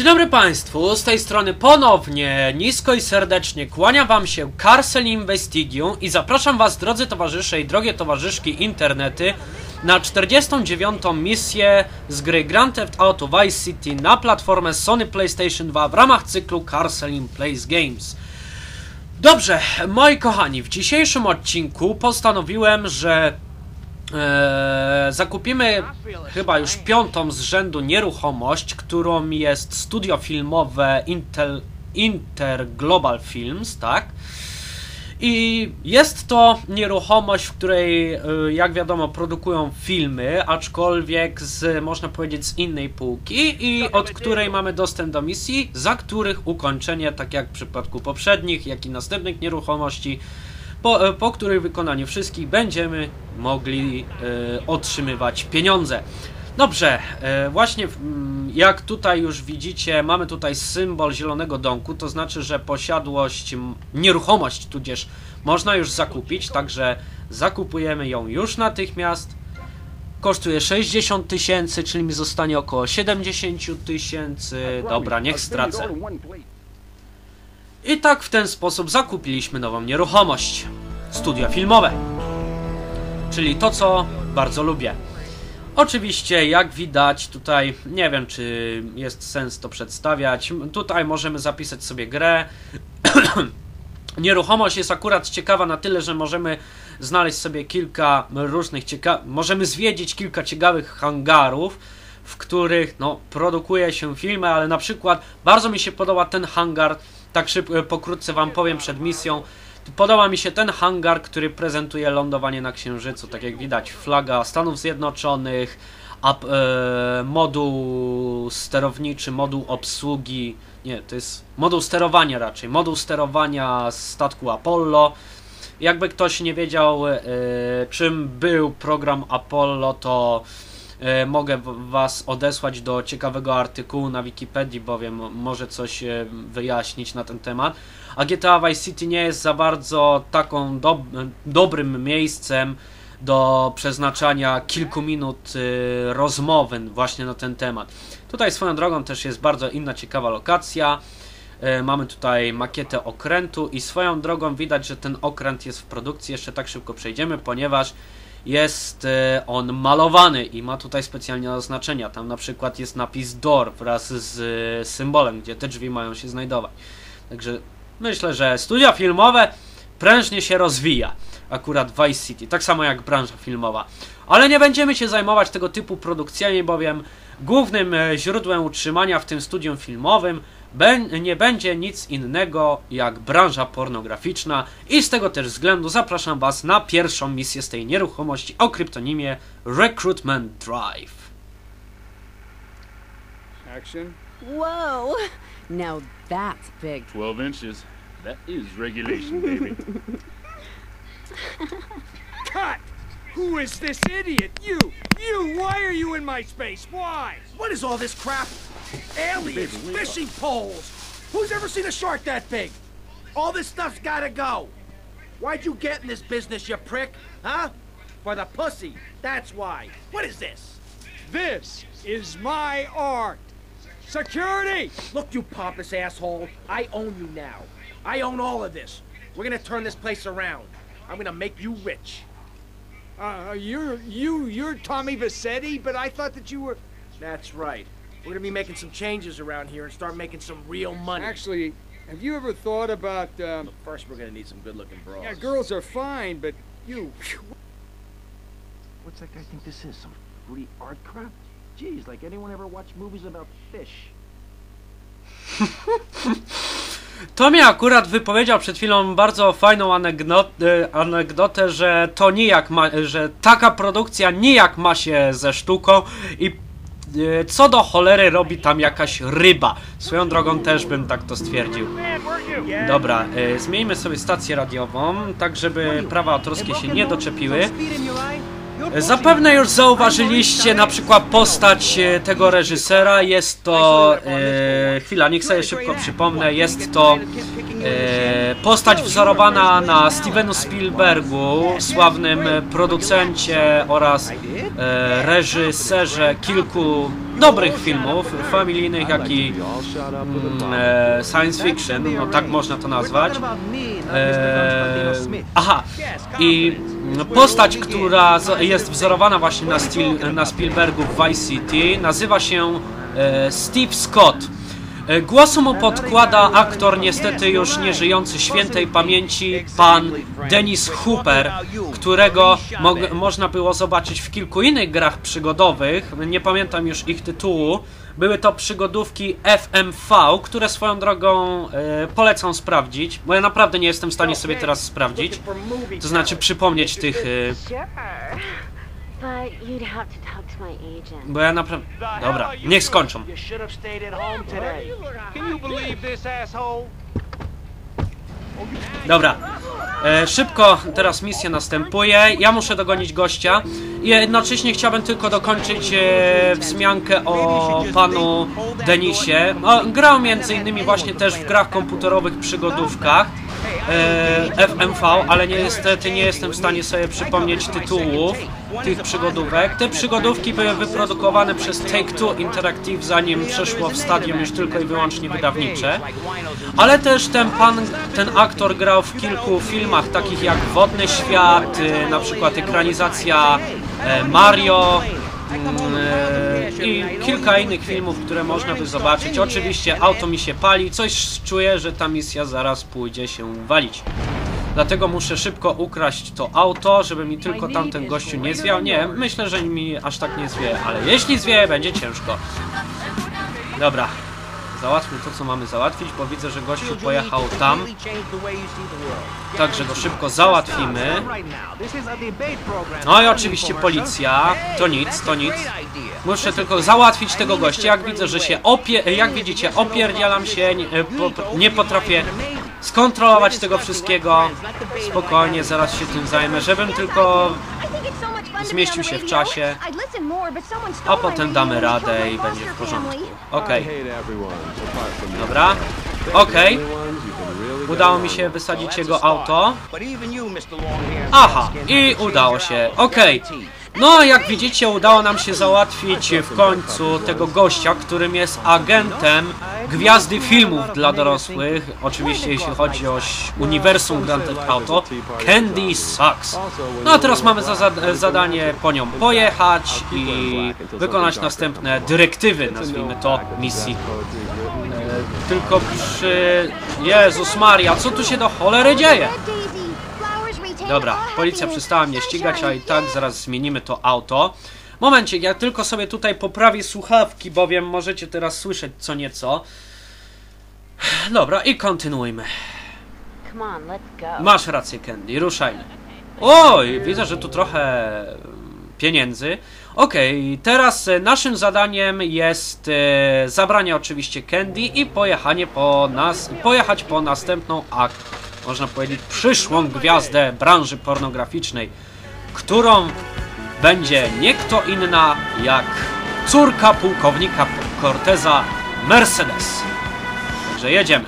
Dzień dobry Państwu, z tej strony ponownie nisko i serdecznie kłania Wam się Carcel Investigium i zapraszam Was, drodzy towarzysze i drogie towarzyszki internety, na 49. misję z gry Grand Theft Auto Vice City na platformę Sony PlayStation 2 w ramach cyklu Carcel Plays Games. Dobrze, moi kochani, w dzisiejszym odcinku postanowiłem, że zakupimy chyba już 5. z rzędu nieruchomość, którą jest studio filmowe Interglobal Films, tak? I jest to nieruchomość, w której, jak wiadomo, produkują filmy, aczkolwiek można powiedzieć, z innej półki i od której mamy dostęp do misji, za których ukończenie, tak jak w przypadku poprzednich, jak i następnych nieruchomości, po których wykonaniu wszystkich będziemy mogli otrzymywać pieniądze. Dobrze, właśnie jak tutaj już widzicie, mamy tutaj symbol zielonego domku, to znaczy, że posiadłość, nieruchomość tudzież można już zakupić, także zakupujemy ją już natychmiast. Kosztuje 60 000, czyli mi zostanie około 70 000. Dobra, niech stracę. I tak w ten sposób zakupiliśmy nową nieruchomość. Studio filmowe. Czyli to, co bardzo lubię. Oczywiście, jak widać, tutaj nie wiem, czy jest sens to przedstawiać. Tutaj możemy zapisać sobie grę. Nieruchomość jest akurat ciekawa na tyle, że możemy znaleźć sobie kilka różnych możemy zwiedzić kilka ciekawych hangarów, w których no, produkuje się filmy, ale na przykład bardzo mi się podoba ten hangar, tak szybko, pokrótce wam powiem przed misją. Podoba mi się ten hangar, który prezentuje lądowanie na Księżycu. Tak jak widać, flaga Stanów Zjednoczonych, moduł sterowniczy, moduł obsługi, nie, to jest moduł sterowania raczej, moduł sterowania statku Apollo. Jakby ktoś nie wiedział, czym był program Apollo, to mogę Was odesłać do ciekawego artykułu na Wikipedii, bowiem może coś wyjaśnić na ten temat. A GTA Vice City nie jest za bardzo taką dobrym miejscem do przeznaczania kilku minut rozmowy właśnie na ten temat. Tutaj swoją drogą też jest bardzo inna ciekawa lokacja. Mamy tutaj makietę okrętu i swoją drogą widać, że ten okręt jest w produkcji. Jeszcze tak szybko przejdziemy, ponieważ jest on malowany i ma tutaj specjalne oznaczenia. Tam na przykład jest napis DOOR wraz z symbolem, gdzie te drzwi mają się znajdować. Także myślę, że studia filmowe prężnie się rozwija. Akurat Vice City, tak samo jak branża filmowa. Ale nie będziemy się zajmować tego typu produkcjami, bowiem głównym źródłem utrzymania w tym studium filmowym nie będzie nic innego jak branża pornograficzna i z tego też względu zapraszam Was na pierwszą misję z tej nieruchomości o kryptonimie Recruitment Drive. Action. Whoa! Now that's big. 12 inches. That is regulation, baby. Cut! Who is this idiot? You! Why are you in my space? Why? What is all this crap? Aliens, fishing poles! Who's ever seen a shark that big? All this stuff's gotta go. Why'd you get in this business, you prick? Huh? For the pussy, that's why. What is this? This is my art. Security! Look, you pompous asshole, I own you now. I own all of this. We're gonna turn this place around. I'm gonna make you rich. You're Tommy Vassetti, but I thought that you were... That's right. We're gonna be making some changes around here and start making some real money. Actually, have you ever thought about, But first we're gonna need some good-looking bras. Yeah, girls are fine, but you... What's that guy think this is? Some fruity art crap? Geez, like anyone ever watched movies about fish? To mi akurat wypowiedział przed chwilą bardzo fajną anegdotę, że to nijak że taka produkcja nijak ma się ze sztuką i co do cholery robi tam jakaś ryba. Swoją drogą też bym tak to stwierdził. Dobra, zmieńmy sobie stację radiową, tak żeby prawa autorskie się nie doczepiły. Zapewne już zauważyliście na przykład postać tego reżysera. Jest to... chwila, niech sobie szybko przypomnę. Jest to postać wzorowana na Stevenu Spielbergu, sławnym producencie oraz reżyserze kilku dobrych filmów, familijnych, jak i science fiction, no tak można to nazwać. Aha, i postać, która jest wzorowana właśnie na Spielbergu w Vice City, nazywa się Steve Scott. Głosu mu podkłada aktor niestety już nieżyjący świętej pamięci pan Dennis Hopper, którego można było zobaczyć w kilku innych grach przygodowych, nie pamiętam już ich tytułu. Były to przygodówki FMV, które swoją drogą polecam sprawdzić, bo ja naprawdę nie jestem w stanie sobie teraz sprawdzić, to znaczy przypomnieć tych... Bo ja naprawdę... Dobra, niech skończą. Dobra, szybko teraz misja następuje. Ja muszę dogonić gościa i jednocześnie chciałbym tylko dokończyć wzmiankę o panu Denisie. Grał m.in. właśnie też w grach komputerowych, przygodówkach FMV, ale niestety nie jestem w stanie sobie przypomnieć tytułów tych przygodówek. Te przygodówki były wyprodukowane przez Take-Two Interactive, zanim przeszło w stadium już tylko i wyłącznie wydawnicze. Ale też ten aktor grał w kilku filmach, takich jak Wodny Świat, na przykład ekranizacja Mario i kilka innych filmów, które można by zobaczyć. Oczywiście auto mi się pali, coś czuję, że ta misja zaraz pójdzie się walić. Dlatego muszę szybko ukraść to auto, żeby mi tylko tamten gościu nie zwiał. Nie, myślę, że mi aż tak nie zwieje, ale jeśli zwieje, będzie ciężko. Dobra, załatwmy to, co mamy załatwić, bo widzę, że gościu pojechał tam. Także go szybko załatwimy. No i oczywiście policja. To nic, to nic. Muszę tylko załatwić tego gościa. Jak widzę, że się jak widzicie, opierdzielam się, nie potrafię skontrolować tego wszystkiego. Spokojnie, zaraz się tym zajmę, żebym tylko zmieścił się w czasie, a potem damy radę i będzie w porządku. Okej. Dobra. Okej. Udało mi się wysadzić jego auto. Aha, i udało się. Okej. No, jak widzicie, udało nam się załatwić w końcu tego gościa, którym jest agentem gwiazdy filmów dla dorosłych. Oczywiście, jeśli chodzi o uniwersum Grand Theft Auto, Candy Sucks. No, a teraz mamy za zadanie po nią pojechać i wykonać następne dyrektywy, nazwijmy to, misji. Tylko przy... Jezus Maria, co tu się do cholery dzieje? Dobra, policja przestała mnie ścigać, a i tak zaraz zmienimy to auto. Momencik, ja tylko sobie tutaj poprawię słuchawki, bowiem możecie teraz słyszeć co nieco. Dobra, i kontynuujmy. Masz rację, Candy, ruszajmy. Oj, widzę, że tu trochę pieniędzy. Okej, teraz naszym zadaniem jest zabranie oczywiście Candy i pojechać po następną można powiedzieć, przyszłą gwiazdę branży pornograficznej, którą będzie nie kto inna jak córka pułkownika Corteza, Mercedes. Także jedziemy.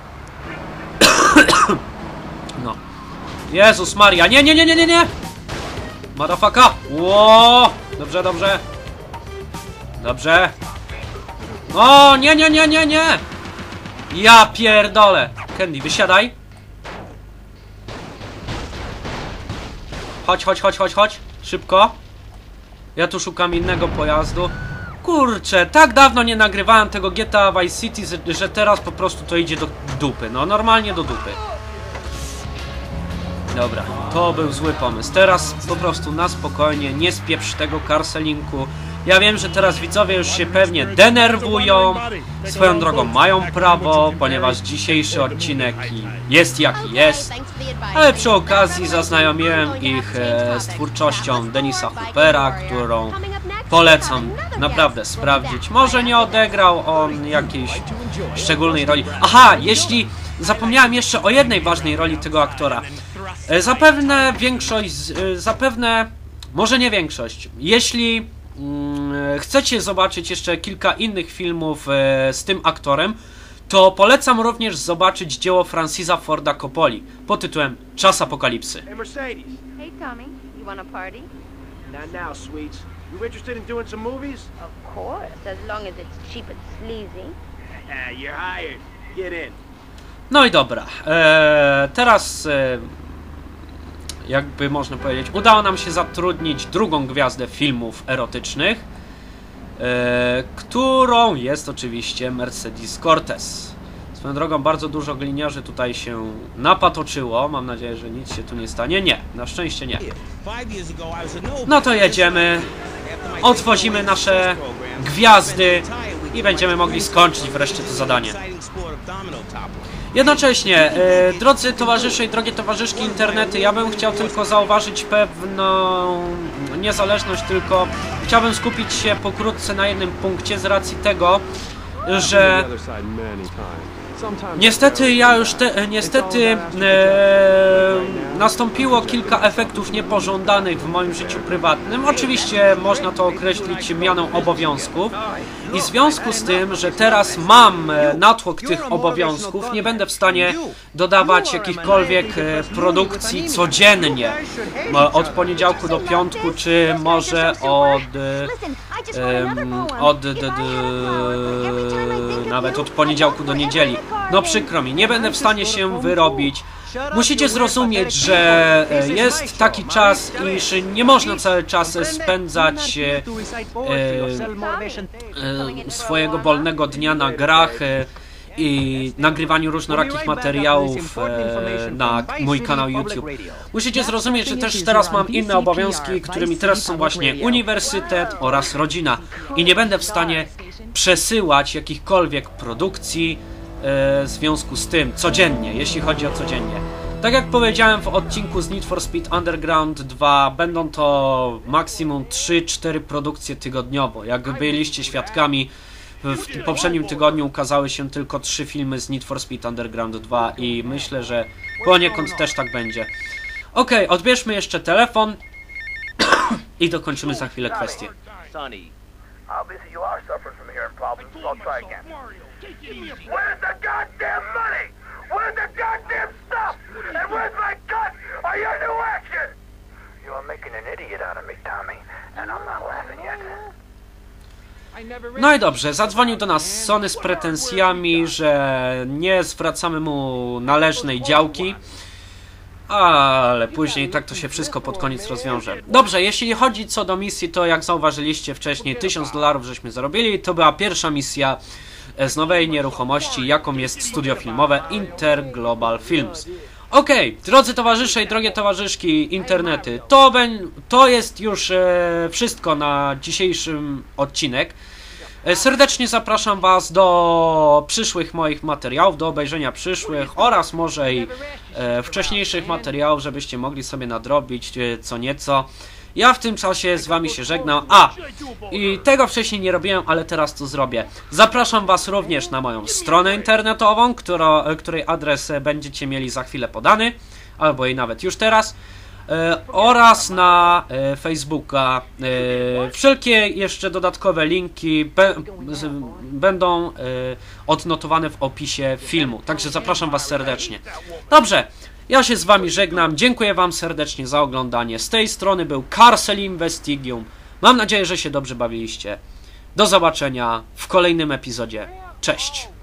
No. Jezus Maria, nie! Motherfucker! Ło! Dobrze, dobrze. Dobrze. O, nie! Ja pierdolę. Candy, wysiadaj. Chodź. Szybko. Ja tu szukam innego pojazdu. Kurczę, tak dawno nie nagrywałem tego GTA Vice City, że teraz po prostu to idzie do dupy. No, normalnie do dupy. Dobra, to był zły pomysł. Teraz po prostu na spokojnie, nie spieprz tego carselinku. Ja wiem, że teraz widzowie już się pewnie denerwują. Swoją drogą mają prawo, ponieważ dzisiejszy odcinek jest jaki jest. Ale przy okazji zaznajomiłem ich z twórczością Dennisa Hoopera, którą polecam naprawdę sprawdzić. Może nie odegrał on jakiejś szczególnej roli. Aha, zapomniałem jeszcze o jednej ważnej roli tego aktora. Zapewne może nie większość. Jeśli chcecie zobaczyć jeszcze kilka innych filmów z tym aktorem, to polecam również zobaczyć dzieło Francisa Forda Coppoli pod tytułem Czas Apokalipsy. Hey, Mercedes. Hey, Tommy, you want a party? Not now, sweets. You interested in doing some movies? Of course, as long as it's cheap and sleazy. You're hired. Get in. No i dobra, teraz jakby można powiedzieć, udało nam się zatrudnić drugą gwiazdę filmów erotycznych, którą jest oczywiście Mercedes Cortez. Swoją drogą bardzo dużo gliniarzy tutaj się napatoczyło, mam nadzieję, że nic się tu nie stanie. Nie, na szczęście nie. No to jedziemy, odwozimy nasze gwiazdy i będziemy mogli skończyć wreszcie to zadanie. Jednocześnie, drodzy towarzysze i drogie towarzyszki internety, ja bym chciał tylko zauważyć pewną niezależność, tylko chciałbym skupić się pokrótce na jednym punkcie z racji tego, że niestety nastąpiło kilka efektów niepożądanych w moim życiu prywatnym. Oczywiście można to określić mianą obowiązków i w związku z tym, że teraz mam natłok tych obowiązków, nie będę w stanie dodawać jakichkolwiek produkcji codziennie od poniedziałku do piątku, czy może nawet od poniedziałku do niedzieli. No przykro mi, nie będę w stanie się wyrobić. Musicie zrozumieć, że jest taki czas, iż nie można cały czas spędzać swojego wolnego dnia na grach i nagrywaniu różnorakich materiałów na mój kanał YouTube. Musicie zrozumieć, że też teraz mam inne obowiązki, którymi teraz są właśnie uniwersytet oraz rodzina i nie będę w stanie przesyłać jakichkolwiek produkcji w związku z tym codziennie, jeśli chodzi o codziennie. Tak jak powiedziałem w odcinku z Need for Speed Underground 2, będą to maksimum 3-4 produkcje tygodniowo. Jak byliście świadkami, w poprzednim tygodniu ukazały się tylko 3 filmy z Need for Speed Underground 2 i myślę, że poniekąd też tak będzie. Okej, odbierzmy jeszcze telefon i dokończymy za chwilę kwestię. Obviously you are suffering from hearing problems, so I'll try again. Where's the goddamn money? Where's the goddamn stuff? And where's my cut? Are you new action? You are making an idiot out of me, Tommy, and I'm not laughing yet. No i dobrze, zadzwonił do nas Sony z pretensjami, że nie zwracamy mu należnej działki, ale później tak to się wszystko pod koniec rozwiąże. Dobrze, jeśli chodzi co do misji, to jak zauważyliście wcześniej, $1000 żeśmy zarobili. To była pierwsza misja z nowej nieruchomości, jaką jest studio filmowe Interglobal Films. Okej, drodzy towarzysze i drogie towarzyszki internety, to jest już wszystko na dzisiejszym odcinek. Serdecznie zapraszam Was do przyszłych moich materiałów, do obejrzenia przyszłych oraz może i wcześniejszych materiałów, żebyście mogli sobie nadrobić co nieco. Ja w tym czasie z Wami się żegnam. I tego wcześniej nie robiłem, ale teraz to zrobię. Zapraszam Was również na moją stronę internetową, której adres będziecie mieli za chwilę podany, albo i nawet już teraz. Oraz na Facebooka. Wszelkie jeszcze dodatkowe linki będą odnotowane w opisie filmu. Także zapraszam Was serdecznie. Dobrze, ja się z Wami żegnam. Dziękuję Wam serdecznie za oglądanie. Z tej strony był Carcel Investigium. Mam nadzieję, że się dobrze bawiliście. Do zobaczenia w kolejnym epizodzie. Cześć!